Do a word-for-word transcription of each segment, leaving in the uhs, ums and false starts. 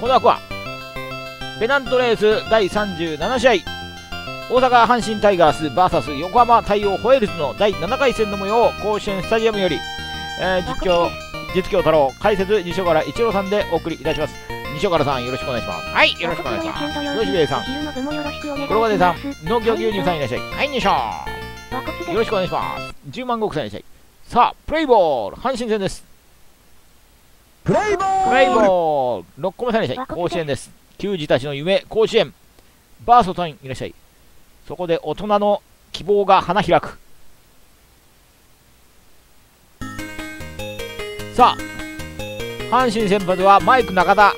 この枠はペナントレースだいさんじゅうななしあい、大阪阪神タイガース ブイエス 横浜太陽ホエールズのだいななかい戦の模様を甲子園スタジアムより、えー、実況実況太郎、解説西岡一郎さんでお送りいたします。西岡さんよろしくお願いします。はい、よろしくお願いします。吉兵衛さん、黒金さん、農業牛乳さんいらっしゃい。はい、よいしょ。よろしくお願いします。じゅうまん石さんいらっしゃい。さあ、プレイボール、阪神戦です。 プレイボールプレイボール、ろっこめさんいらっしゃい。甲子園です。球児たちの夢、甲子園。バーソさんいらっしゃい。そこで大人の希望が花開く。さあ、阪神先発はマイク中田。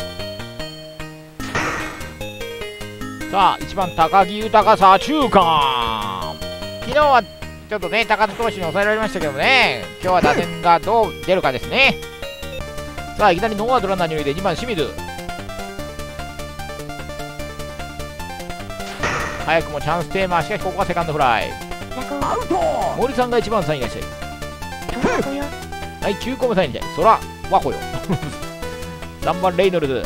さあ、いちばん高木豊左中間。昨日はちょっとね、高田投手に抑えられましたけどもね、今日は打線がどう出るかですね。さあ、いきなりノーアウトランナーにおいてにばん清水。早くもチャンステーマ、しかしここはセカンドフライ。森さんがいちばんさんいらっしゃい。はい、きゅうこめさんいらっしゃい。そら、和穂よ。さんばんレイノルズ。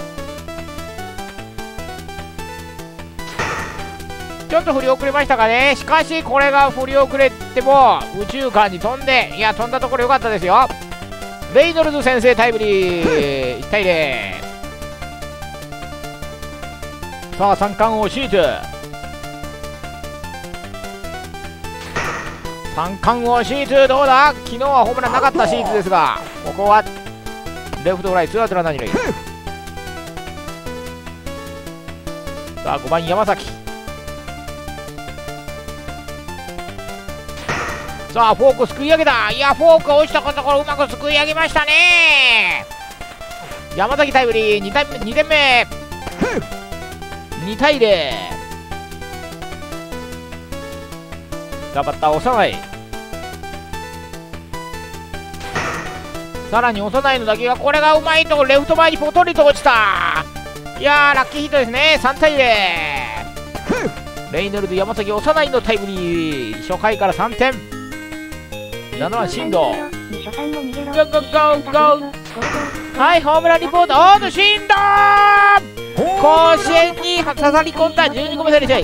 ちょっと振り遅れましたかね。しかしこれが振り遅れても右中間に飛んで、いや飛んだところ良かったですよ。レイノルズ先制タイムリー。いちたいゼロ。さあ三冠王シート、三冠王シートどうだ。昨日はホームランなかったシートですが、ここはレフトフライ、ツーアウトランナーに塁。さあごばん山崎。さあフォークすくい上げた。いやフォーク落ちたところうまくすくい上げましたね。山崎タイムリー。 に, 点にてんめ。にたいゼロ。頑張った幼い。さらに幼いのだけが、これがうまいとレフト前にポトリと落ちた。いやーラッキーヒットですね。さんたいゼロ。レイノルズ山崎幼いのタイムリー。初回からさんてん。ななばん進藤。ゴーゴーゴーゴー。はい、ホームランリポート。おーと進藤、甲子園に刺さり込んだ。じゅうにこめさんいらっしゃい。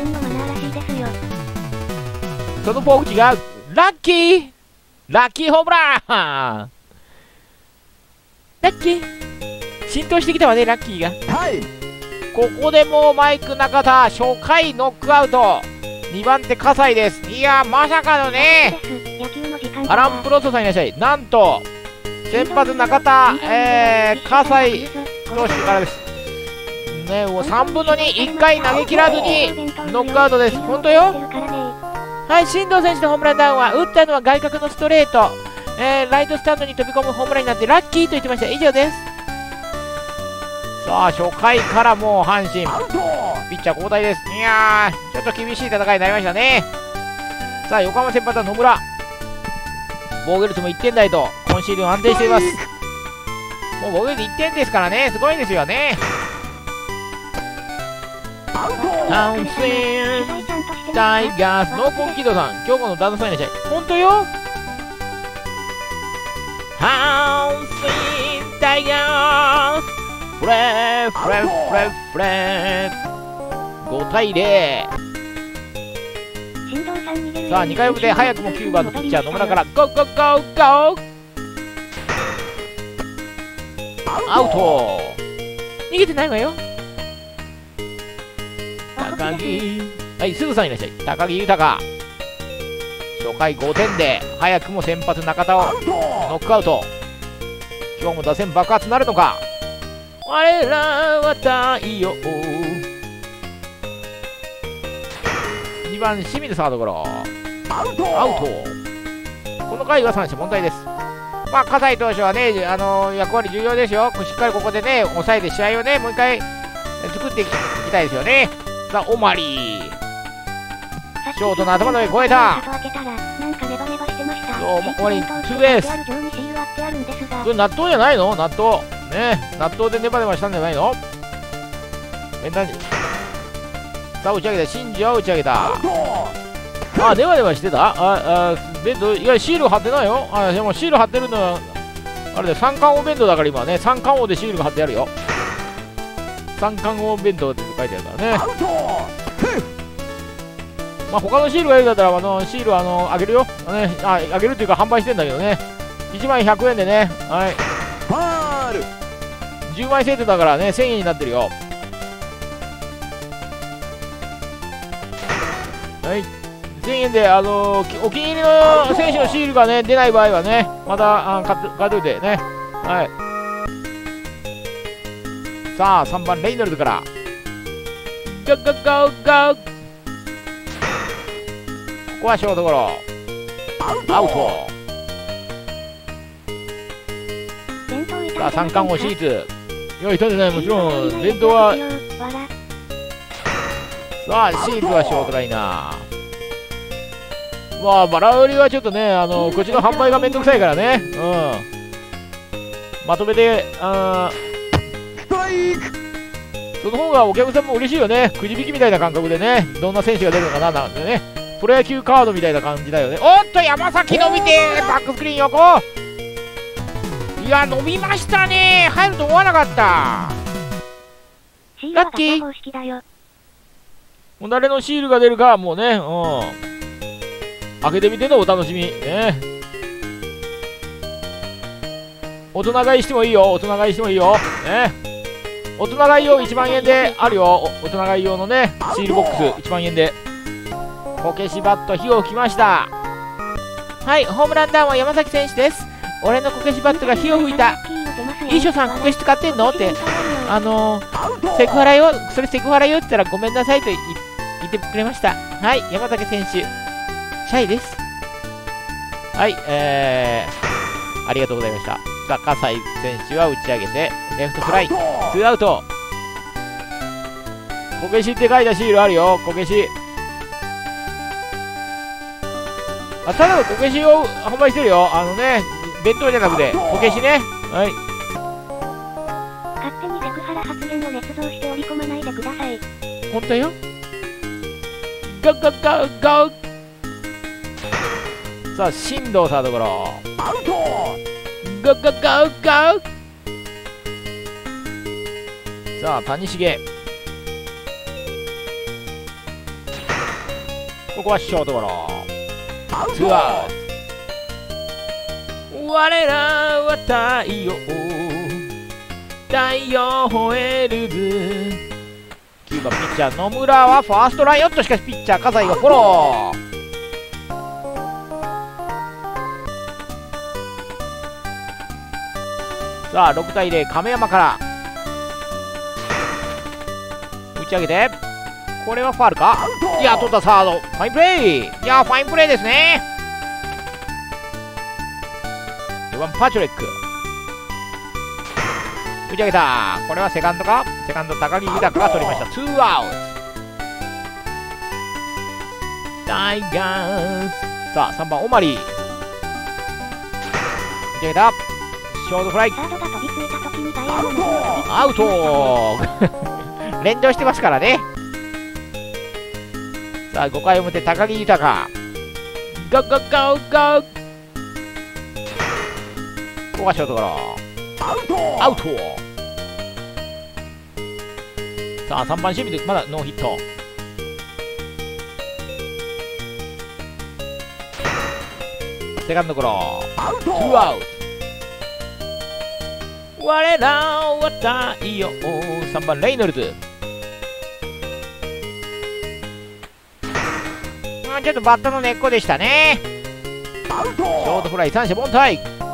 そのフォーク違う。ラッキーラッキーホームラン。ラッキー浸透してきたわね、ラッキーが。はい、ここでもうマイク中田初回ノックアウト。にばんて葛西です。いやまさかのね、アラン・プロストさんいらっしゃい。なんと先発中田、えー、葛西投手からですね。もうさんぶんのに、いっかい投げ切らずにノックアウトです。本当よ。はい、進藤選手のホームランダウンは、打ったのは外角のストレート、えー、ライトスタンドに飛び込むホームランになってラッキーと言ってました。以上です。さあ初回からもう阪神ピッチャー交代です。いやーちょっと厳しい戦いになりましたね。さあ横浜先発は野村。防御率もいってん台と今シーズン安定しています。もう防御率いってんですからね、すごいですよね。阪神タイガースのコンキードさん、今日の旦那さんいらっしゃい。本当よ。阪神タイガースフレーフレーフレーフレー。ごたいゼロ。さあにかい表、早くもきゅうばんのピッチャー野村からゴーゴーゴーゴー。アウト。逃げてないわよ。高木、はい、すぐさんいらっしゃい。高木豊。初回ごてんで早くも先発中田をノックアウト。今日も打線爆発なるのか。我らは太陽。にばん清水サードゴロ。アウト。この回は三者凡退です。まあ葛西投手はね、あのー、役割重要ですよ。しっかりここでね抑えて試合をねもう一回作っていきたいですよね。さあオマリー、ショートの頭の上越えた。そうオマリーツーベース。それ納豆じゃないの。納豆ね、納豆でネバネバしたんじゃないの。え何。さあ打ち上げた。新庄は打ち上げた。あネバネバしてた。ああベンド、いやシール貼ってないよ。あでもシール貼ってるのはあれで三冠王弁当だから今ね、三冠王でシールが貼ってあるよ。 三冠王弁当って書いてあるからね。まあ他のシールがいるんだったら、あのシールはあのあげるよ、ね、ああげるっていうか販売してんだけどね。いちまいひゃくえんでね、はい、 ファールじゅうまいセットだからね、せんえんになってるよ。はい、せんえんで、あのー、お気に入りの選手のシールがね出ない場合はね、またあ買っ買っといてね。はい、さあさんばんレイノルズからゴーゴーゴーゴー。ここはショートゴロ、アウト。さあ三冠王シーツ、いやいたんじゃない、もちろん伝統は。さあシーツはショートライナー。まあバラ売りはちょっとね、あのこっちの販売がめんどくさいからね、うん、まとめて、あストライク、 その方がお客さんも嬉しいよね。くじ引きみたいな感覚でね、どんな選手が出るのかななんてね、プロ野球カードみたいな感じだよね。おっと山崎伸びてバックスクリーン横、いや伸びましたね。入ると思わなかった。ラッキー。もう誰のシールが出るかはもうね、うん、開けてみてのお楽しみね。大人買いしてもいいよ、大人買いしてもいいよね。大人買い用いちまんえんであるよ。大人買い用のねシールボックスいちまんえんで。こけしバット火を吹きました。はい、ホームランダウンは山崎選手です。俺のこけしバットが火を吹いた。いいしょさんこけし使ってんのってあのー、セクハラよ、それセクハラよって言ったらごめんなさいと言ってくれました。はい、山崎選手シャイです。はい、えー、ありがとうございました。さあ葛西選手は打ち上げてレフトフライ、ツーアウト。こけしって書いたシールあるよ、こけし。あ、ただのこけしを販売してるよ。あのね、弁当じゃなくてこけしね。はい、 勝手にセクハラ発言を捏造して織り込まないでください。 本当よ。ゴーゴーゴーゴー。さあ進藤サードゴロ、 アウト、 ゴーゴーゴーゴー。さあ谷繁、ここはショートゴロ、ツーアウト。我らは太陽、太陽ホエールズ。きゅうばんピッチャー野村はファーストライン。おっとしかしピッチャー葛西がフォロー。さあろくたいゼロ、亀山から打ち上げて、これはファウルか。いや取ったサード、ファインプレー。いやファインプレーですね。よんばんパチョレック打ち上げた。これはセカンドか。セカンド高木豊が取りました。ツーアウト。タイガース。さあさんばんオマリー打ち上げた。ショートフライ、アウト連動してますからね。さあごかい表高木豊、ゴーゴーゴーゴー。ここがショートゴロ、アウト。さあさんばん清水まだノーヒット。セカンドゴロ、ツーアウト。我らは太陽、さんばんレイノルズ。あ、ちょっとバットの根っこでしたね。ショートフライ、三者凡退。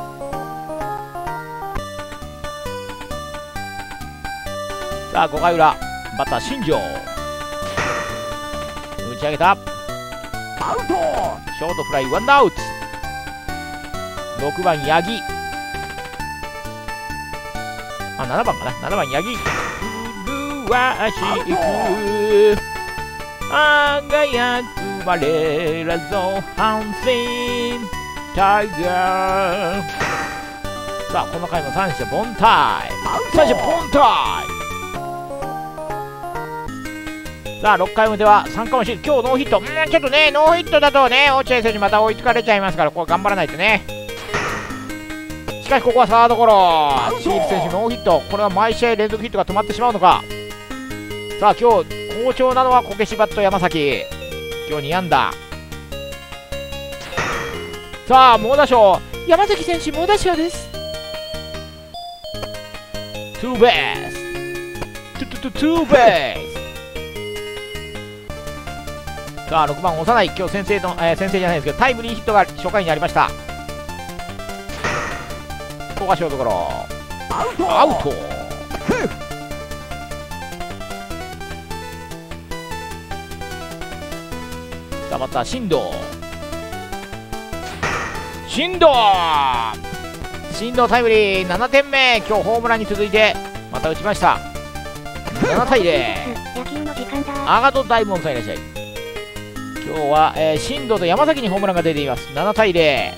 さあごかい裏、バッター新庄打ち上げた。ショートフライ、ワンアウト。ろくばん八木、あ、ななばんかな、ななばん八木。麗しく輝く我らぞ阪神タイガー。さあこの回も三者凡退、三者凡退。さあろっかい表はさんかもしれない。今日ノーヒット、うん、ちょっとねノーヒットだとね落合選手また追いつかれちゃいますから、ここ頑張らないとね。しかしここはサードゴロ、シール選手ノーヒット。これは毎試合連続ヒットが止まってしまうのか。 さあ今日好調なのはこけしバット山崎、今日に安打。さあ猛打賞山崎選手猛打賞です。ツーベース、トゥトゥトゥツーベース。さあろくばん幼い、今日先制の、えー、先制じゃないですけどタイムリーヒットが初回にありました。小橋のところアウト。さあバッター進藤、進藤進藤タイムリーななてんめ、今日ホームランに続いてまた打ちました。ななたいぜろ。アガト大門さんいらっしゃい。今日は、えー、進藤と山崎にホームランが出ています。ななたいぜ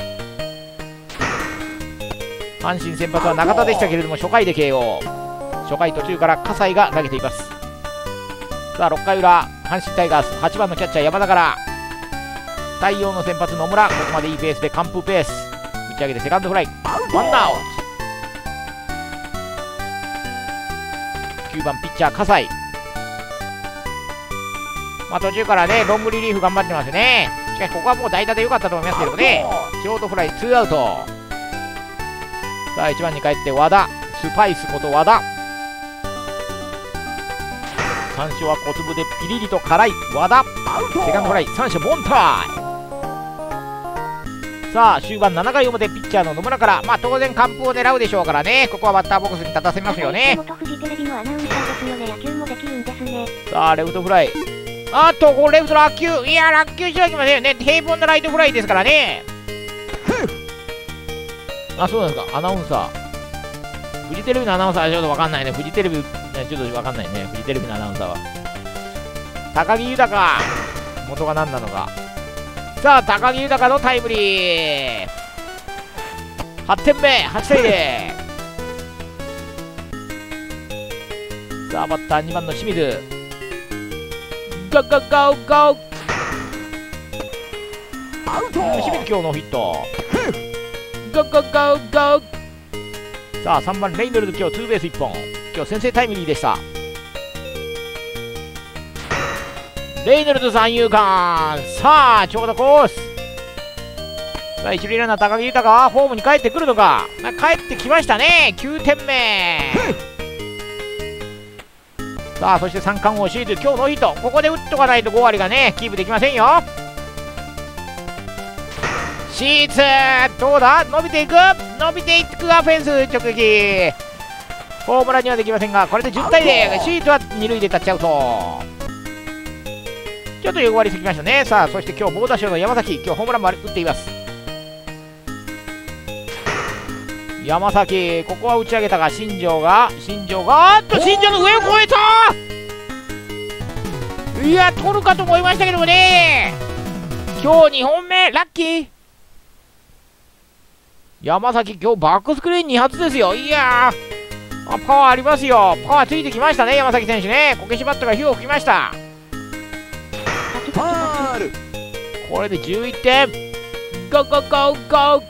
ろ。阪神先発は中田でしたけれども初回で ケーオー、 初回途中から葛西が投げています。さあろっかい裏阪神タイガースはちばんのキャッチャー山田から、太陽の先発野村、ここまでいいペースで完封ペース、打ち上げてセカンドフライ、ワンアウト。きゅうばんピッチャー葛西、まあ途中からねロングリリーフ頑張ってますね。しかしここはもう代打で良かったと思いますけどね、ショートフライツーアウト。さあいちばんに帰って和田、スパイスこと和田、三振は小粒でピリリと辛い和田、セカンドフライ三者凡退。さあ終盤ななかい表ピッチャーの野村から、まあ当然完封を狙うでしょうからね、ここはバッターボックスに立たせますよね。さあレフトフライ、あっとこれレフト落球、いや落球してはいけませんよね、平凡なライトフライですからね。あ、そうなんですか、アナウンサーフジテレビのアナウンサーはちょっと分かんないね。フジテレビちょっと分かんないね、フジテレビのアナウンサーは。高木豊、元が何なのか。さあ高木豊のタイムリーはってんめ、はちたいぜろ。さあバッターにばんの清水、ゴーゴーゴーゴー、清水今日のヒット、ゴーゴーゴーゴー。さあさんばんレイノルズ、今日ツーベースいっぽん、今日先制タイムリーでした。レイノルズ三遊間、さあ長打コース。さあ一塁ランナー高木豊はホームに帰ってくるのか、まあ、帰ってきましたね、きゅうてんめ。さあそして三冠王シーズン今日ノーヒット、ここで打っとかないとごわりがねキープできませんよ。シーツどうだ、伸びていく伸びていくがフェンス直撃、ホームランにはできませんが、これでじゅったいぜろ、シーツはにるいでタッチアウト。ちょっと横割りすぎましたね。さあそして今日猛打賞の山崎、今日ホームランも打っています。山崎ここは打ち上げたが、新庄が新庄があっと新庄の上を越えた。いや取るかと思いましたけどもね、今日にほんめラッキー。山崎今日バックスクリーンに発ですよ。いやーあパワーありますよ、パワーついてきましたね山崎選手ね。こけしバットが火を吹きました。 ファール、 これでじゅういってん、ゴーゴーゴーゴ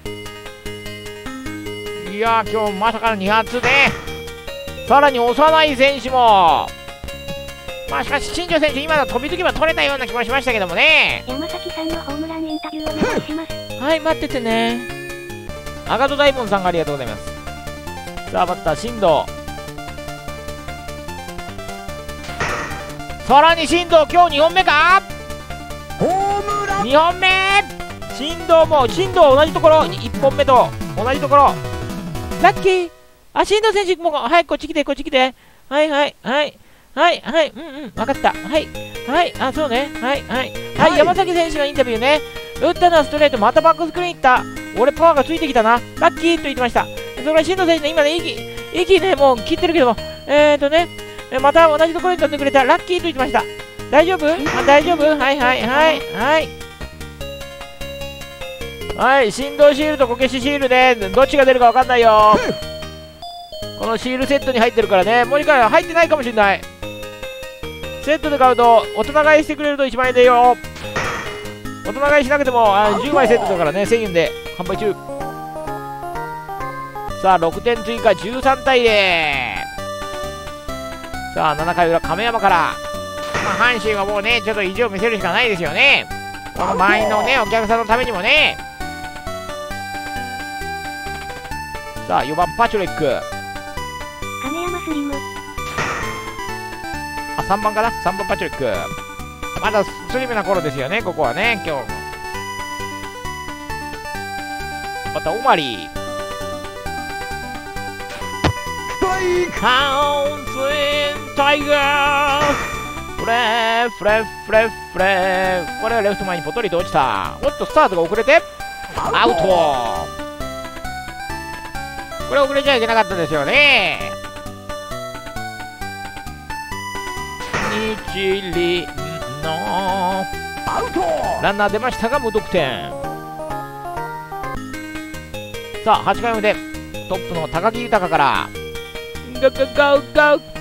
ー。いやー今日まさかのに発で、さらに幼い選手も、まあしかし新庄選手今の飛びつけば取れたような気もしましたけどもね。 山崎さんのホームランインタビューお願いします。 はい待っててね。アガト大門さんがありがとうございます。さあバッター進藤、さらに進藤今日にほんめか、 ホームラン、 にほんめ。進藤も進藤同じところ、いっぽんめと同じところ、ラッキー。あ進藤選手もうはいこっち来てこっち来て、はいはいはいはいはいうんうん分かった、はいはいあそうねはいはいはい、はい、山崎選手のインタビューね、打ったのはストレート、またバックスクリーンいった、俺パワーがついてきたな、ラッキーと言ってました。それから進藤選手の今ね息息ねもう切ってるけども、えーとねまた同じところに飛んでくれた、ラッキーと言ってました。大丈夫あ大丈夫はいはいはいはいはい、振動シールとこけしシールでどっちが出るか分かんないよ。このシールセットに入ってるからね、もうにかいは入ってないかもしれない。セットで買うと大人買いしてくれるといちまんえんでよ。大人買いしなくてもあじゅうまいセットだからね、せんえんで販売中。さあろくてん追加じゅうさんたいぜさあななかい裏亀山から、まあ、阪神はもうねちょっと意地を見せるしかないですよね。この満員のねお客さんのためにもね。さあよばんパチョレック、 亀山スリム。 あさんばんかな、さんばんパチョレック、まだスリムな頃ですよねここはね。今日またオマリー、カウンツインタイガーフレーフレーフレーフレー、これはレフト前にポトリと落ちた。おっとスタートが遅れてアウト。これ遅れちゃいけなかったですよね。日輪のランナー出ましたが無得点。さあはちかい表トップの高木豊からゴーゴーゴーゴー。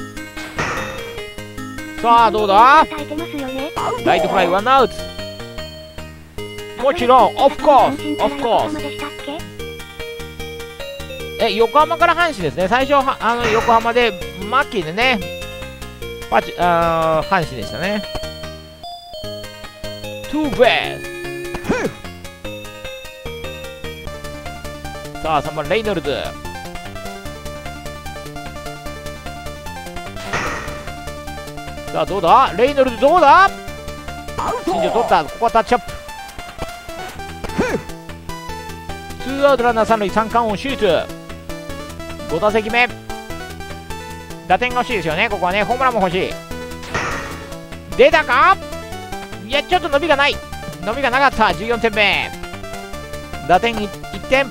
さあどうだ、ライトフライワンアウト。もちろんオフコースオフコース、え横浜から阪神ですね。最初はあの横浜でマッキーでねパチあ阪神でしたね。トゥーベース。さあさんばんレイノルズ、さあどうだレイノルズどうだ、新庄取った。ここはタッチアップ。ツーアウトランナー三塁、三冠王シュート。ご打席目打点が欲しいですよね。ここはねホームランも欲しい。出たか、いやちょっと伸びがない、伸びがなかった。じゅうよんてんめ、打点いってん。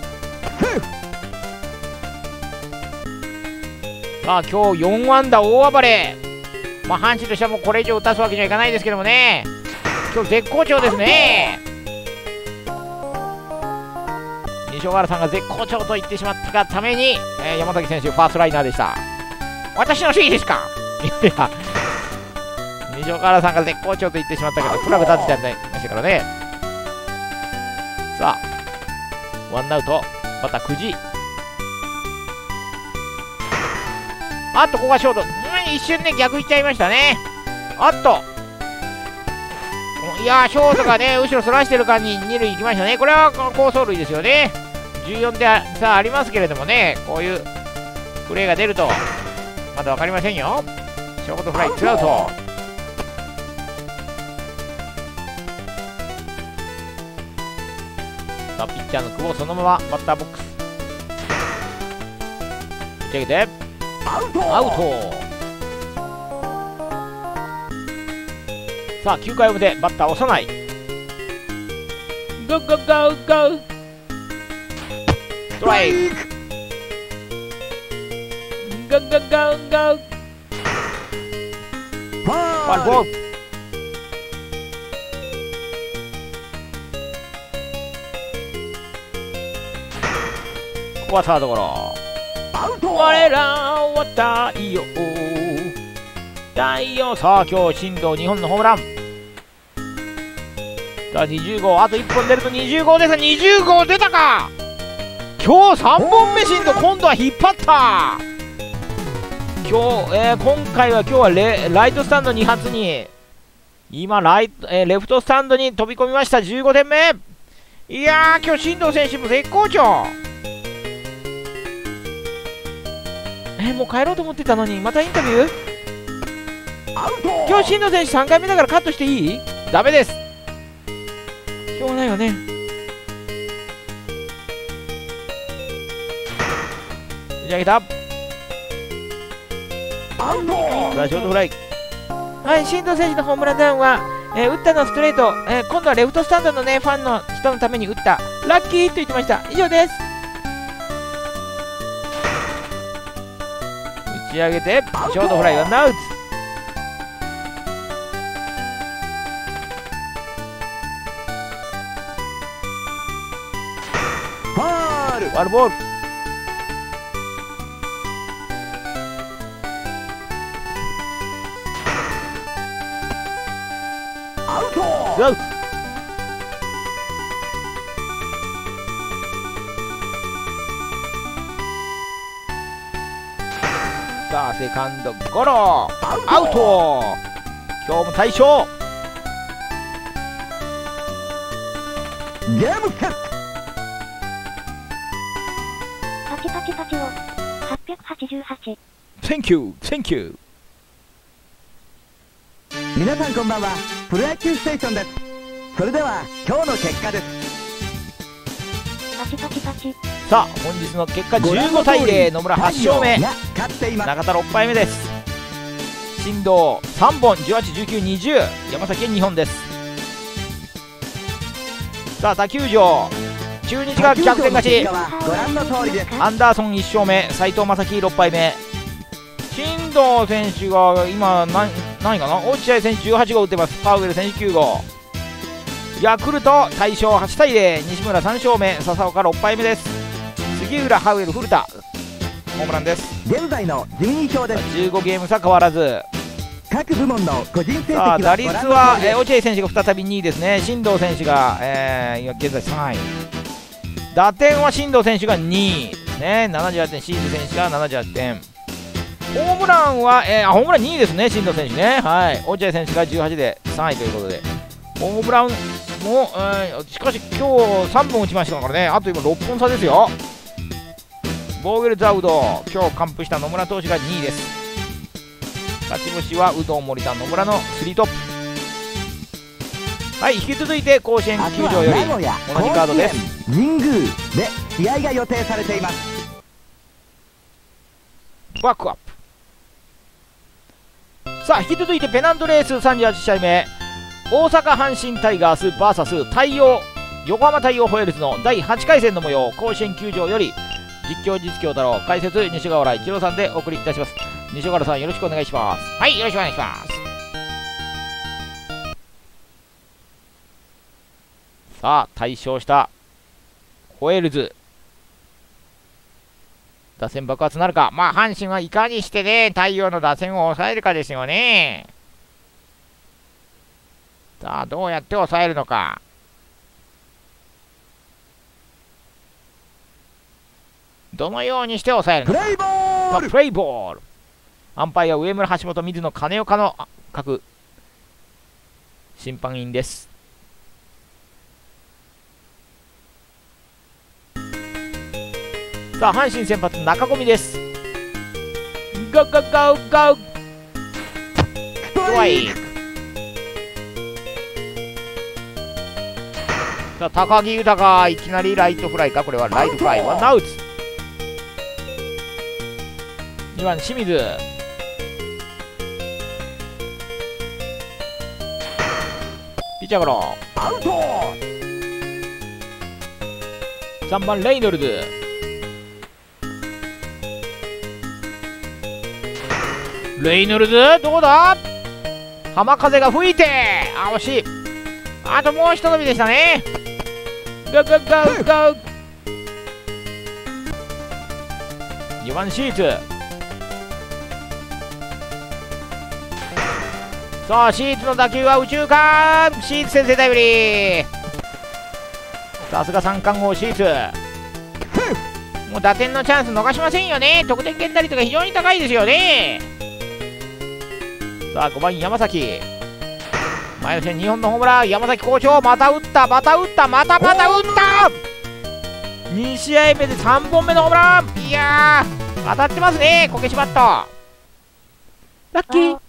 さあ今日よん安打大暴れ。まあ阪神としてはもうこれ以上打たすわけにはいかないですけどもね、今日絶好調ですね。西尾原さんが絶好調と言ってしまったがために、えー、山崎選手ファーストライナーでした。私のせいですかいや西尾原さんが絶好調と言ってしまったけどクラブ立てちゃいましたからね。さあワンアウトまたくじ。あっとここはショート、うん、一瞬ね逆行っちゃいましたね。あっといやーショートがね後ろそらしてる間にに塁行きましたね。これは好走塁ですよね。じゅうよんてん差ありますけれどもね、こういうプレーが出るとまだ分かりませんよ。ショートフライツーアウト。さあピッチャーの久保そのままバッターボックス打ち上げてアウト。アウト。さあきゅうかい表バッター押さない。ゴーゴーゴーゴーストライク。ゴーゴーゴーゴーファウルボール。ここはサードゴロ。我らは太陽太陽。さあ今日進藤にほんのホームラン。さあにじゅうごう、あといっぽん出るとにじゅうごうですが、にじゅうごう出たか。今日さんぼんめ進藤、今度は引っ張った。今日、えー、今回は今日は レ, ライトスタンドに発に今ライト、えー、レフトスタンドに飛び込みました。じゅうごてんめ。いやー今日進藤選手も絶好調。えー、もう帰ろうと思ってたのにまたインタビュー。今日進藤選手さんかいめだからカットしていい？ダメです。しょうがないよね。打ち上げた。さあショートフライ。はい、進藤選手のホームランダウンは、えー、打ったのはストレート、えー、今度はレフトスタンドのねファンの人のために打ったラッキーと言ってました。以上です。打ち上げてショートフライワンアウト。ファウルボール。アウト。アウト。 さあセカンドゴロアウト。今日も大勝。 ゲームセット。 パチパチパチをはっぴゃくはちじゅうはち。 Thank you Thank you。 皆さんこんばんは。プロ野球ステーションです。それでは今日の結果です。 パチパチパチ。 さあ本日の結果じゅうごたいゼロ、野村はち勝目、 が勝っています。 中田ろっぱいめです。進藤さんぼん、じゅうはち、じゅうきゅう、にじゅう、山崎にほんです。さあ他球場、中日が逆転勝ち。 ご覧の通りです。 アンダーソンいち勝目、斉藤正樹ろっぱいめ。進藤選手が今何何かな、落合選手じゅうはち号打ってます。パウエル選手きゅう号。ヤクルト大勝はちたいゼロ、西村さん勝目、笹岡ろっぱいめです。杉浦、ハウエル、古田ホームランです。 現在の順位表です。 じゅうごゲーム差変わらず。 各部門の個人成績さあは打率は、えー、落合選手が再びにいですね。進藤選手が、えー、今現在さんい。打点は進藤選手がにいですね。ななじゅうはちてん、清水選手がななじゅうはちてん。ホームランは、えー、あホームランにいですね、進藤選手ね。はい、落合選手がじゅうはちでさんいということで、ホームランも、えー、しかし今日さんぼん打ちましたからね。あと今ろっぽん差ですよ。ボーゲルザウド、今日完封した野村投手がにいです。勝ち星は有働、森田、野村のスリートップ。はい、引き続いて甲子園球場より同じカードです。 神宮で試合が予定されています。 バックアップ。さあ引き続いてペナントレースさんじゅうはち試合目、大阪阪神タイガース ブイエス 太陽横浜太陽ホエールズのだいはちかい戦の模様、甲子園球場より実況実況太郎、解説西川原一郎さんでお送りいたします。西川原さんよろしくお願いします。はい、よろしくお願いします。さあ大勝したホエールズ、打線爆発なるか。まあ阪神はいかにしてね太陽の打線を抑えるかですよね。さあどうやって抑えるのか。どのようにして抑えるのか。 プレイボール。 プレイボール。アンパイア上村、橋本、水野、金岡の各審判員です。さあ阪神先発中込です。ゴーゴーゴーゴーストライク。さあ高木豊、いきなりライトフライか。これはライトフライ、ワンアウト。にばん清水、ピッチャーゴロアウト。 さんばんレイノルズ、レイノルズどうだ。浜風が吹いて、あ惜しい。あともうひと伸びでしたね。ゴーゴーゴーゴー。にばんシーツ、さあシーツの打球は右中間、シーツ先制タイムリー。さすが三冠王シーツ、もう打点のチャンス逃しませんよね。得点圏打率が非常に高いですよね。さあごばん山崎、前の試合にほんのホームラン。山崎好調、また打った、また打った、またまた打った。に試合目でさんぼんめのホームラン。いやー当たってますね、こけしまった。ラッキー。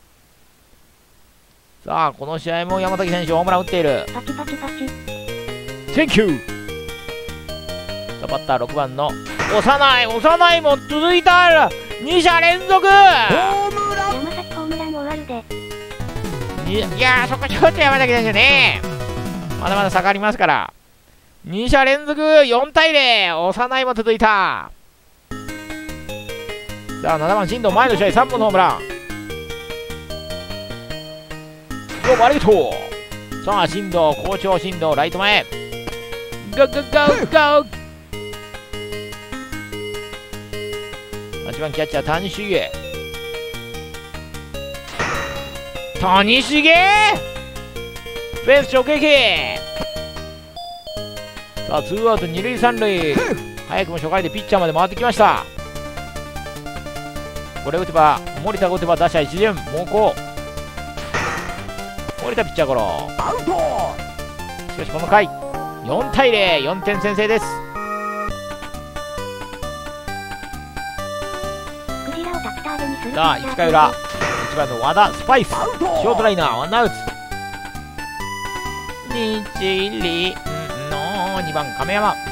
さあこの試合も山崎選手ホームラン打っている。 パチパチパチ。 センキュー。さあバッターろくばんの幼い、幼いも続いたらに者連続。 ホームラン。 山崎ホームラン終わるで。 いやーそこちょっと山崎選手ね、まだまだ下がりますから。に者連続よんたいゼロ、幼いも続いた。さあななばん進藤、前の試合さんぼんのホームラン。どうもありがとう。さあ進藤好調、進藤ライト前、ゴーゴーゴーゴー。はちばんキャッチャー谷繁、谷繁フェンス直撃。さあツーアウト二塁三塁、早くも初回でピッチャーまで回ってきました。 これ打てば、森田が打てば打者一巡、猛攻。森田ピッチャーゴロ。しかしこの回、よんたいゼロ、よんてん先制です。さあ、いっかい裏、いちばんの和田スパイス、ショートライナー、ワンアウト。日輪のにばん亀山。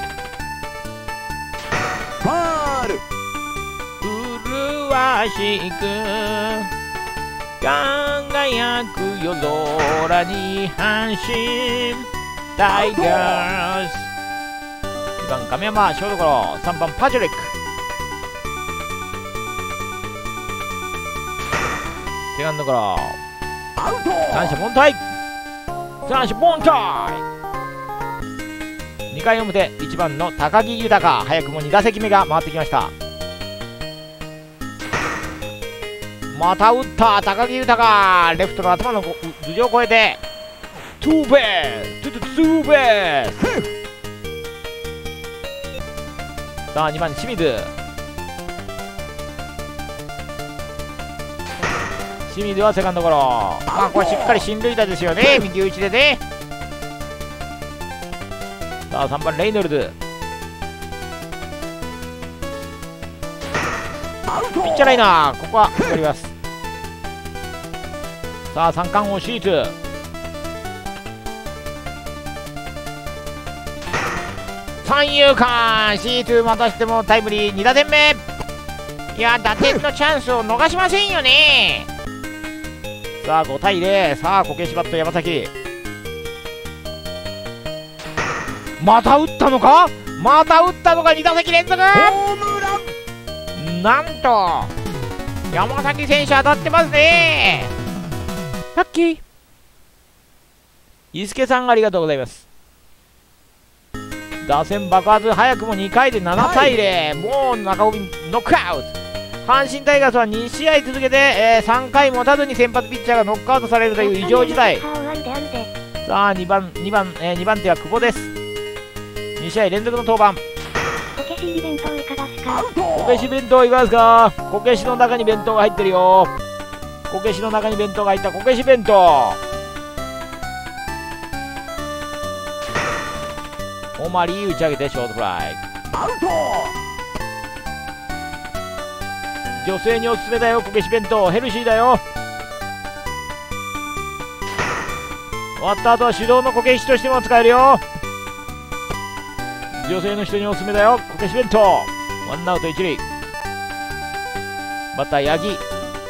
ファール。 麗しく輝く夜空に阪神タイガース。にばん亀山ショートゴロ、さんばんパジョレック。セカンドゴロ、三者凡退、三者凡退。にかい表、いちばんの高木豊、早くもに打席目が回ってきました。また打った高木豊、レフトの頭の頭上を越えてツーベース、ツーツーベース。さあにばん清水、清水はセカンドゴロ。まあこれしっかり進塁打ですよね、右打ちでね。さあさんばんレイノルズ、ピッチャーライナー、ここは決まります。さあ三冠王シーツ、三遊間、シーツまたしてもタイムリー、に打点目。いや打点のチャンスを逃しませんよね。さあごたいゼロ、さあこけしバット山崎、また打ったのか、また打ったのか、に打席連続ホームラン。なんと山崎選手当たってますね。ラッキー。伊助さんありがとうございます。打線爆発、早くもにかいでななたいゼロ、もう中尾ノックアウト。阪神タイガースはに試合続けて、えー、さんかい持たずに先発ピッチャーがノックアウトされるという異常事態。さあにばんにばん、えー、にばん手は久保です。に試合連続の登板。 こけし弁当いかがすか。 こけし弁当いかがですか。こけしの中に弁当が入ってるよ。こけしの中に弁当が入ったこけし弁当。オマリー打ち上げてショートフライ。 アウト。 女性におすすめだよ、こけし弁当。ヘルシーだよ。終わった後は手動のこけしとしても使えるよ。女性の人におすすめだよ、こけし弁当。ワンアウト一塁。バッター八木、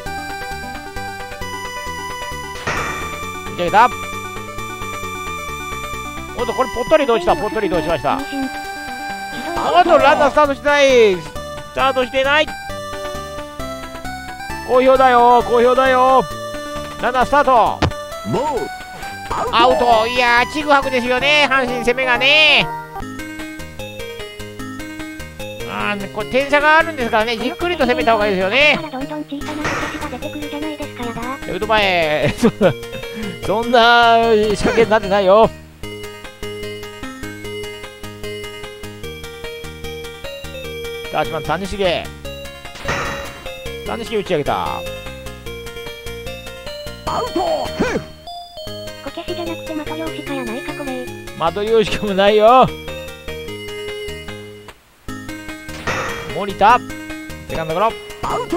打ち上げた。おっとこれぽっとりと落ちた、ぽっとりと落ちました。おっとランナースタートしてない、スタートしてない。好評だよ、好評だよ。ランナースタート、 もうアウト。いやーちぐはぐですよね、阪神攻めがね。あーこれ点差があるんですからね、じっくりと攻めた方がいいですよね。レフト前そんな仕掛けになってないよ。はちばん谷繁、谷繁打ち上げた。 アウト。 こけしじゃなくて的用しかやないかこれ。 的用しかもないよ。森田セカンドゴロ、 アウト。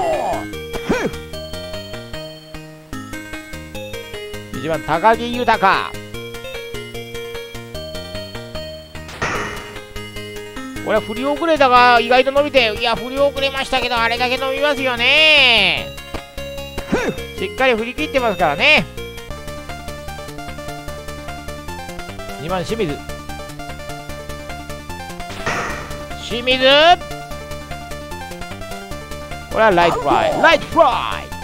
いちばん高木豊、これは振り遅れたが意外と伸びて、いや振り遅れましたけどあれだけ伸びますよね。しっかり振り切ってますからね。にばん清水、清水これはライトフライ、ライトフライ。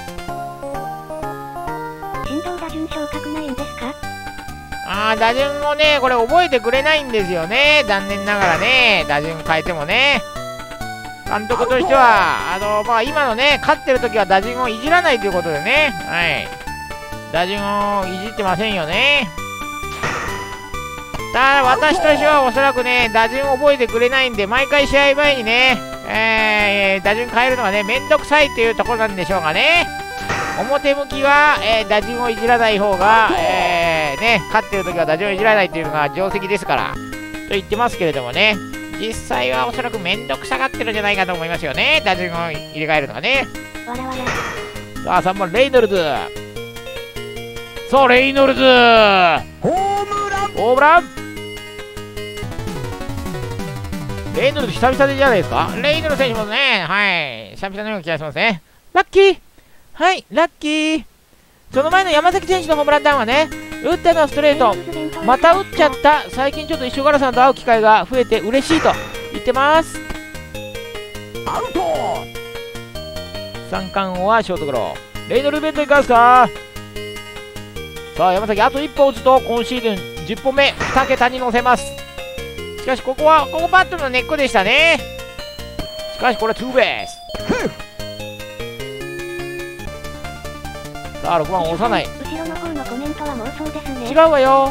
振動打順昇格ないんですか。 あー打順をねこれ覚えてくれないんですよね、残念ながらね。打順変えてもね、監督としてはあのまあ今のね勝ってる時は打順をいじらないということでね、はい打順をいじってませんよね。 ただ、私としてはおそらくね、打順覚えてくれないんで、毎回試合前にね、えー、打順変えるのがね、めんどくさいっていうところなんでしょうがね。表向きは、えー、打順をいじらない方が、えー、ね、勝ってる時は打順をいじらないっていうのが定石ですから、と言ってますけれどもね、実際はおそらくめんどくさがってるんじゃないかと思いますよね、打順を入れ替えるのがね。 わらわら。 さあ、さんばん、レイノルズ。そう、レイノルズ。 ホームラン。 ホームラン。レイノルズ久々でじゃないですか。レイノルズ選手もね、はい、久々のような気がしますね。ラッキー。はい、ラッキー。その前の山崎選手のホームランダウンはね、打ったのはストレート。また打っちゃった。最近ちょっと石原さんと会う機会が増えて嬉しいと言ってます。 アウト。 三冠王はショートゴロ。レイノルベントいかがですか。さあ、山崎あといっぽん打つと今シーズンじゅっぽんめに桁に乗せます。しかしここはここバットの根っこでしたね。しかしこれツーベース。さあろくばん押さない。 後ろの方のコメントは妄想ですね。 違うわよ。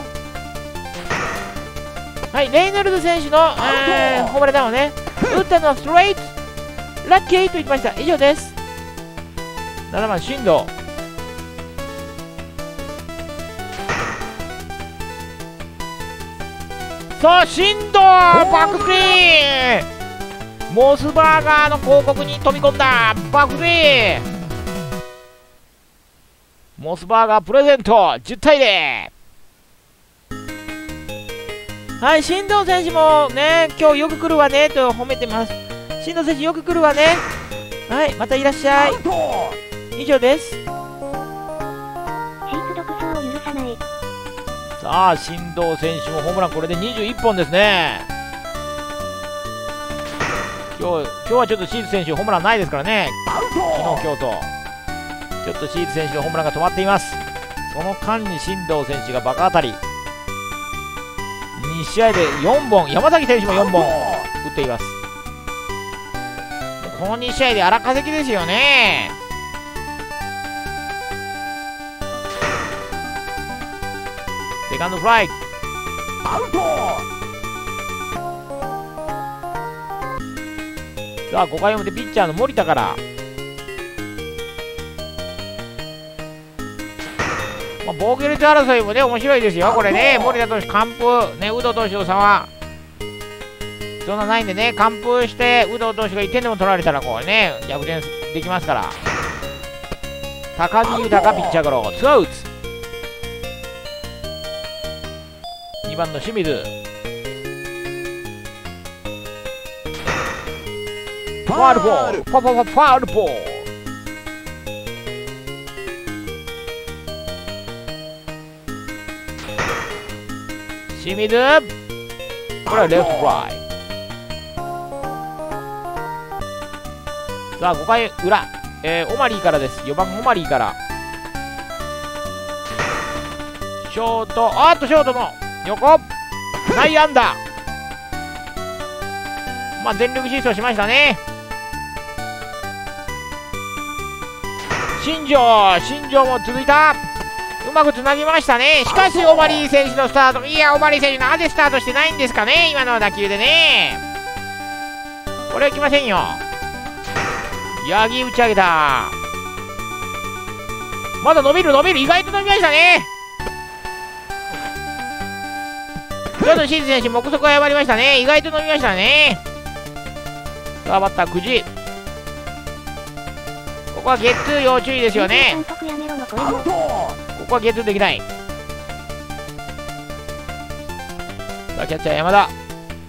はい、レイノルズ選手の、えー、ホームランダウンね。打ったのはストレート。ラッキーと言ってました。以上です。ななばん進藤。さあ進藤バックスクリーン。モスバーガーの広告に飛び込んだバックスクリーン。モスバーガープレゼントじゅうたいゼロ。はい、進藤選手もね、今日よく来るわねと褒めてます。進藤選手よく来るわね。はい、またいらっしゃい。以上です。 シーツ独走を許さない。 さあ、進藤選手もホームランこれでにじゅういっぽんですね。今日、今日はちょっとシーツ選手ホームランないですからね。昨日、今日と。ちょっとシーツ選手のホームランが止まっています。その間に進藤選手がバカ当たり。に試合でよんぼん、山崎選手もよんぼん打っています。このに試合で荒稼ぎですよね。セカンドフライ。 アウト。 さあごかい表ピッチャーの森田から、まあ、防御率争いもね面白いですよこれね。森田投手完封ね、有働投手の差はそんなないんでね、完封して有働投手がいってんでも取られたらこうね逆転できますから。高木豊ピッチャーゴロ、ツーアウト。にばんの清水。ファウルボール、ファファファファウルボール。清水、これはレフトフライ。さあごかい裏、えー、オマリーからです。よばんオマリーから、ショート、あーっとショートの横、内野安打。まあ全力疾走しましたね。新庄、新庄も続いた。うまくつなぎましたね。しかしオマリー選手のスタート、いやオマリー選手なぜスタートしてないんですかね、今の打球でね。これはいきませんよ。八木打ち上げた。まだ伸びる伸びる、意外と伸びましたね。ちょっとシーズ選手目測が誤りましたね。意外と伸びましたね。さあバッターくじ。ここはゲッツー要注意ですよね。ここはゲッツーできない。さあキャッチャー山田。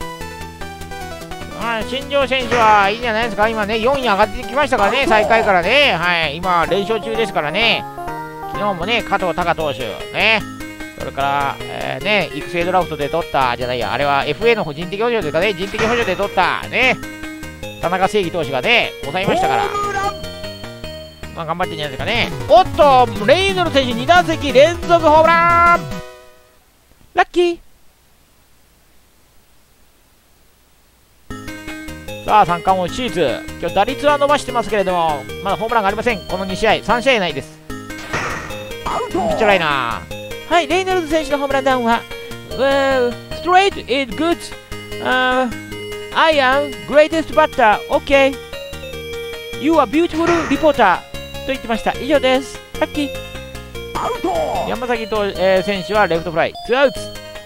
あ新庄選手はいいんじゃないですか。今ねよんい上がってきましたからね、最下位からね。はい、今連勝中ですからね。昨日もね加藤隆投手ね、それから、えー、ね育成ドラフトで取ったじゃないや、あれは エフエー の人的補助ですかね、人的補助で取ったね田中正義投手がね抑えましたから、まあ頑張ってんじゃないですかね。おっとレイノル選手に打席連続ホームラン、ラッキー。さあ三冠王シーツ、今日打率は伸ばしてますけれどもまだホームランがありません。このに試合さん試合ないです。ピッチャーライナー。はい、レイノルズ選手のホームランダウンはうー straight is good. Uh, I am greatest batter. Okay. You are beautiful reporter. と言ってました。以上です。ラッキー。 アウト。 山崎と、えー、選手はレフトフライ。ツーアウト。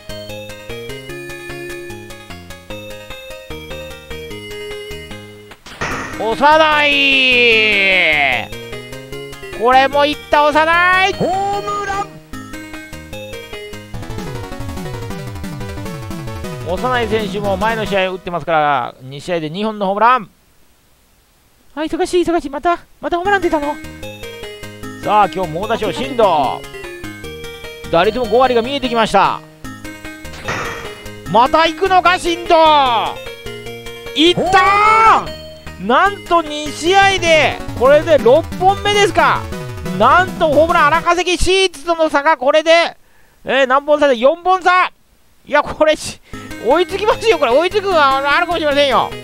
幼い。これもいった幼い。 ホームラン。 幼い選手も前の試合打ってますからに試合でにほんのホームラン。あ、忙しい忙しい。またまたホームラン出たの。さあ今日猛打賞進藤。打率もご割が見えてきました。また行くのか進藤。いったー。なんとに試合でこれでろっぽんめですか。なんとホームラン荒稼ぎシーツとの差がこれで、えー、何本差でよんぼん差。いやこれ追いつきますよ。これ追いつくはあるかもしれませんよ。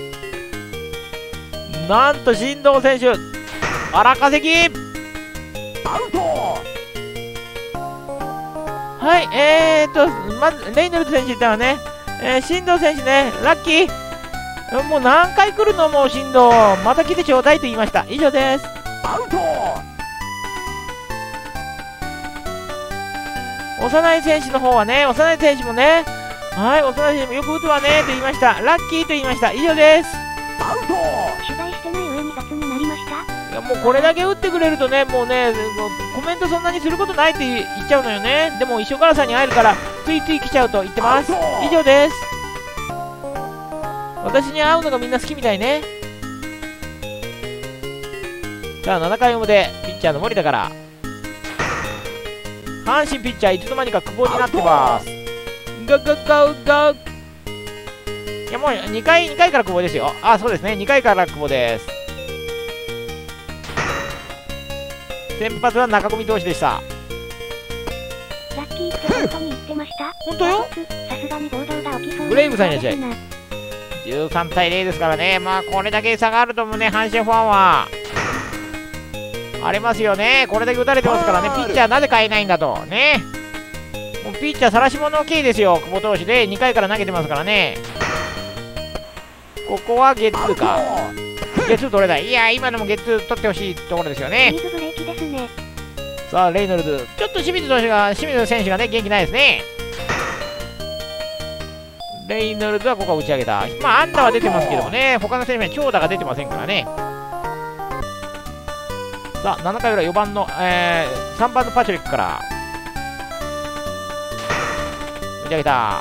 なんと進藤選手荒稼ぎ。 アウト。 はい、えーっとまずレイノルズ選手言ったらね、えー、進藤選手ねラッキー。もう何回来るの。もう進藤また来てちょうだいと言いました。以上です。 アウト。 幼い選手の方はね、幼い選手もね、はい、幼い選手もよく打つわねと言いました。ラッキーと言いました。以上です。 アウト。 取材してない上に雑になりました。 いやもうこれだけ打ってくれるとね、もうね、もうコメントそんなにすることないって言っちゃうのよね。でも一緒からさんに会えるからついつい来ちゃうと言ってます。以上です。私に会うのがみんな好きみたいね。さあななかい表ピッチャーの森田から。阪神ピッチャーいつの間にか久保になってます。ゴーゴーゴーゴー。いやもうにかいにかいから久保ですよ。あ、そうですね、にかいから久保です。先発は中込投手でした。 ラッキーって本当に言ってました。 本当よ。 さすがに暴動が起きそう。 ブレイブさんいらっしゃい。じゅうさんたいゼロですからね。まあこれだけ差があるともね、阪神ファンはありますよね。これだけ打たれてますからね。ピッチャーなぜ変えないんだとね。もうピッチャー晒し物系ですよ。久保投手でにかいから投げてますからね。ここはゲッツーか。ゲッツー取れない。いや今のもゲッツー取ってほしいところですよね。 ブレーキですね。 さあレイノルズ、ちょっと清水投手が清水選手がね元気ないですね。レイノルズはここは打ち上げた。まあ安打は出てますけどもね、他の選手に長打が出てませんからね。さあななかい裏よばんの、えー、さんばんのパチョリックから打ち上げた。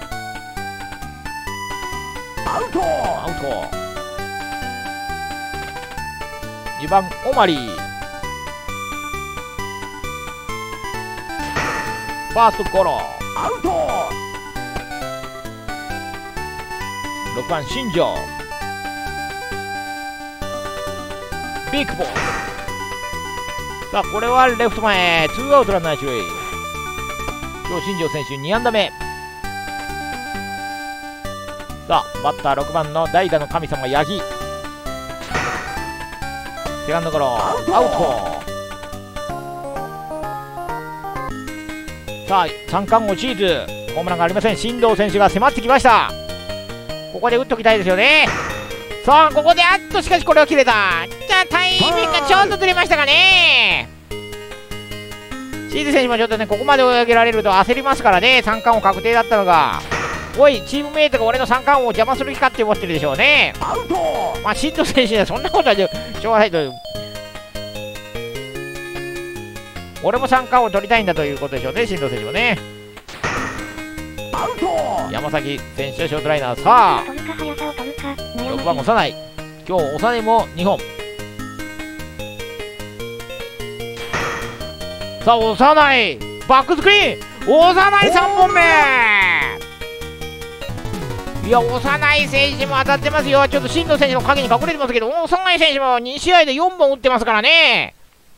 アウト。 アウト。にばんオマリー。ファーストゴロ。 アウト。 ろくばん新庄。ビッグボール。さあこれはレフト前、ツーアウトランナー一塁。今日新庄選手にあんだめ。さあバッターろくばんの代打の神様八木。セカンドゴロアウト。さあ三冠王チーズホームランがありません。進藤選手が迫ってきました。ここで打っときたいですよね。さあここであっとしかしこれは切れた。じゃあタイミングがちょっとずれましたかね。チーズ選手もちょっとねここまで追い上げられると焦りますからね。三冠王確定だったのが、おいチームメイトが俺の三冠王を邪魔する気かって思ってるでしょうね。 アウト。 まあ進藤選手にはそんなことはしょうがないと。俺も三冠王を取りたいんだということでしょうね、進藤選手もね。 アウト。 山崎選手はショートライナー。さあ取るか速さを取るか悩ろくましい。 ばん幼い。今日幼いもにほん。さあ幼いバックスクリーン。幼いさんぼんめ。いや幼い選手も当たってますよ。ちょっと進藤選手の影に隠れてますけど、幼い選手もに試合でよんぼん打ってますからね。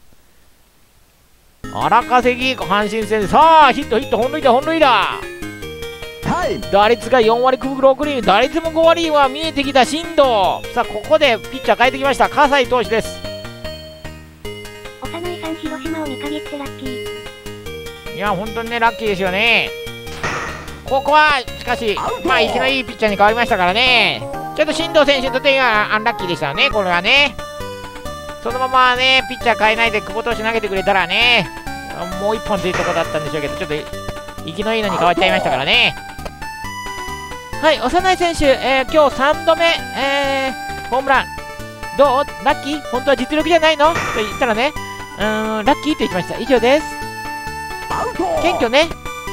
荒稼ぎ阪神戦。さあヒットヒット本塁打本塁打。打率がよんわりくぶろくり、打率もごわりは見えてきた進藤。さあここでピッチャー変えてきました。葛西投手です。 幼いさん広島をにかげってラッキー。 いや本当にねラッキーですよね。 ここはしかしまあ生きのいいピッチャーに変わりましたからね。ちょっと進藤選手にとってはアンラッキーでしたよね、これはね。そのままねピッチャー変えないで久保投手投げてくれたらね、もう一本というところだったんでしょうけど、ちょっと生きのいいのに変わっちゃいましたからね。はい、幼い選手、えー、今日さんどめ、えー、ホームランどうラッキー本当は実力じゃないのと言ったらね、うーんラッキーと言ってました。以上です。謙虚ね。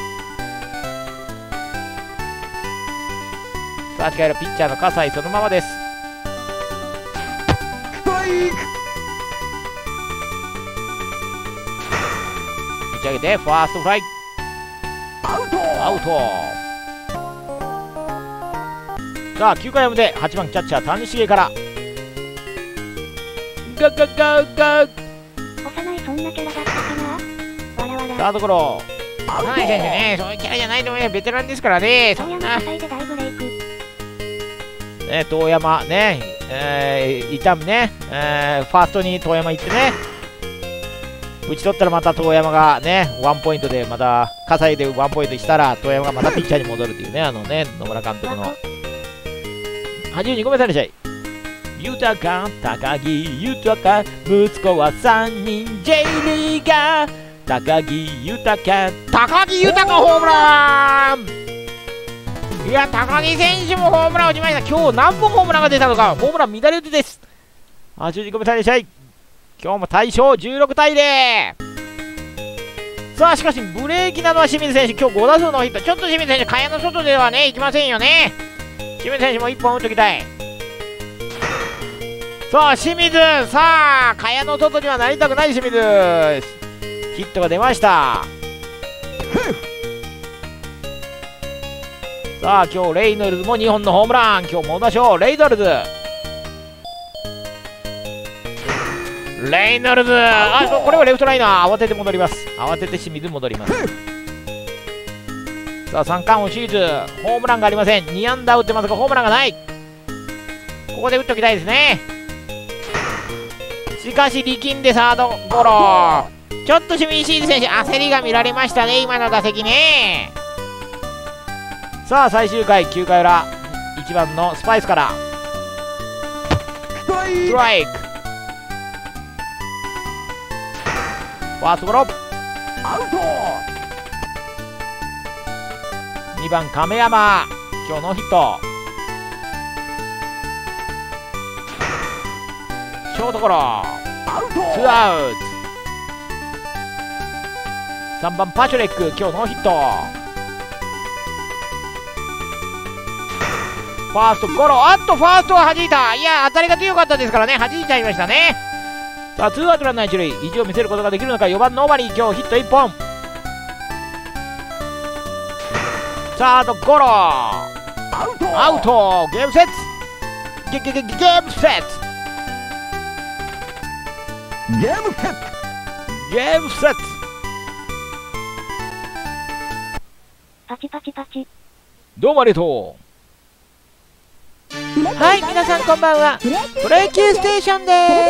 さあ近いのピッチャーの葛西そのままです。打ち上げてファーストフライアウト。さあきゅうかい表はちばんキャッチャー谷繁からガガガガ。 幼いそんなキャラだったかな。わらわら。 サードゴロ。はい選手ね、そういうキャラじゃないと思うよ、ベテランですからね。そんなね、遠山ね、えー、痛むね、えー、ファーストに遠山行ってね、打ち取ったらまた遠山がね、ワンポイントでまた、葛西でワンポイントしたら、遠山がまたピッチャーに戻るっていうね、あのね、野村監督の。はちじゅうにごめんなさい。豊か、高木豊、息子はさんにん、J リーガー、高木豊、高木豊ホームラン。いや、高木選手もホームラン打ちました。今日何本ホームランが出たのか、ホームラン乱れ打ちです。はちじゅうにごめんなさい。今日も大勝じゅうろくたいゼロ。さあしかしブレーキなのは清水選手、今日ご打数のヒット。ちょっと清水選手蚊帳の外ではねいきませんよね。清水選手もいっぽん打っときたい。さあ清水、さあ蚊帳の外にはなりたくない清水、ヒットが出ました。さあ今日レイノルズもにほんのホームラン。今日も同じようレイノルズレイノルズ、あ、これはレフトライナー、慌てて戻ります。慌てて清水戻ります。さあ三冠王シリーズホームランがありません。に安打打ってますがホームランがない。ここで打っておきたいですね。しかし力んでサードゴロ。ちょっと清水シーズ選手焦りが見られましたね、今の打席ね。さあ最終回きゅうかい裏、いちばんのスパイスからストライク、ファーストゴロ、アウト。にばん亀山、今日ノーヒット。ショートゴロ、ツーアウト。さんばんパチョレック、今日ノーヒット。ファーストゴロ、あっとファーストは弾いた。いや当たりが強かったですからね、弾いちゃいましたね。さあツーアウトランナー一塁、意地を見せることができるのか。よばんノーバリー、今日ヒットいっぽん。サードゴロ、アウト。ゲームセット、ゲゲゲゲームセット、 ゲームセット、 ゲームセット。 パチパチパチ。 どうもありがとう。はい、皆さんこんばんは。プロ野球ステーションです。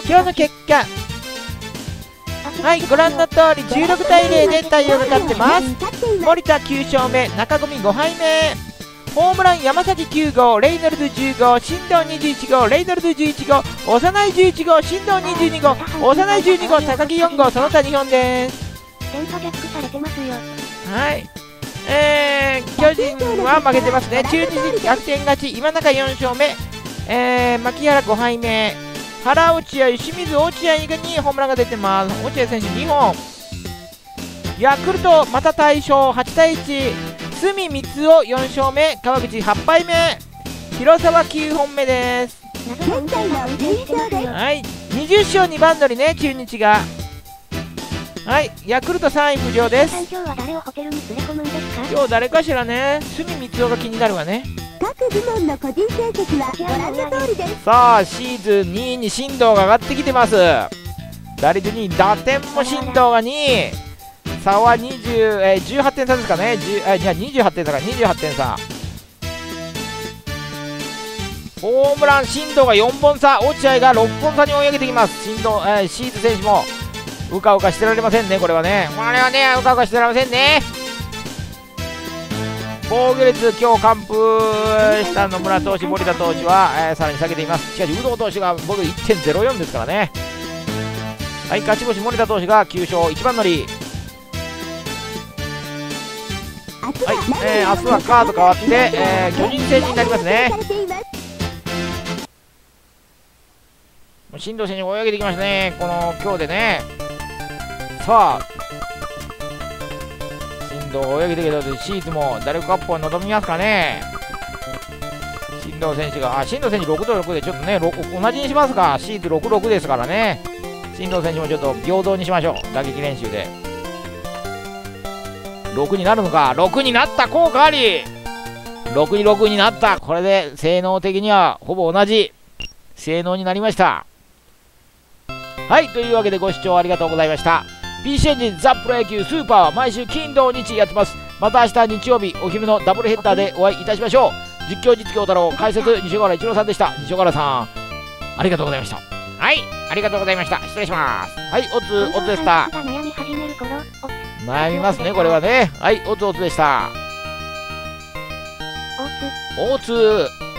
今日の結果、はい、ご覧の通りじゅうろくたいゼロで太陽が勝ってます。森田きゅうしょうめ、中込ごはいめ、ホームラン山崎きゅうごう、レイノルズじゅうごう、進藤にじゅういちごう、レイノルズじゅういちごう、幼いじゅういちごう、進藤にじゅうにごう、幼いじゅうにごう、高木よんごう、その他にほんです。 電波逆されてますよ。 はい、えー、巨人は負けてますね。中日逆転勝ち、今中よんしょうめ、えー、牧原ごはいめ、原落合、清水落合にホームランが出てます。落合選手にほん。ヤクルトまた大勝はちたいいち、角光雄よんしょうめ、川口はちはいめ、広沢きゅうほんめです。はい、にじゅっしょうにばん乗りね、中日が。はい、ヤクルトさんい浮上です。 今日は誰をホテルに連れ込むんですか？ 今日誰かしらね、角光雄が気になるわね。 各部門の個人成績はご覧の通りです。 さあシーズンにいに進藤が上がってきてます。打率にい、打点も進藤がにい、差はにじゅう、えー、じゅうはってん差ですかね。じゅうえー、いやにじゅうはってん差か、にじゅうはってん差。ホームラン進藤がよんぼん差、落合がろっぽん差に追い上げてきます。進藤、えー、シーズ選手もうかうかしてられませんね。これはね、これはねうかうかしてられませんね。 防御率今日完封した野村投手、森田投手は、えー、さらに下げています。しかし有働投手が防御率 いってんゼロよん ですからね。はい、勝ち星森田投手がきゅう勝いちばん乗り。はい、えー、明日はカード変わって、えー、巨人戦になりますね。進藤選手追い上げてきましたね、この今日でね。さあ、進藤追い上げてきたので、シーズも打力アップを望みますかね。進藤選手が、あ、進藤選手ろくとろくでちょっとね、同じにしますか。シーズろくろくですからね。進藤選手もちょっと平等にしましょう、打撃練習で。ろくになるのか、ろくになった、効果あり。ろくにろくになった、これで性能的にはほぼ同じ性能になりました。はい、というわけでご視聴ありがとうございました。ピーシー エンジンザ・プロ野球スーパーは毎週金土日やってます。また明日日曜日お昼のダブルヘッダーでお会いいたしましょう。実況実況太郎、解説西原一郎さんでした。西原さん、ありがとうございました。はい、ありがとうございました。失礼します。はい、おつ、おつでした。悩みますね、これはね。はい、おつおつでした。おつ。おつ。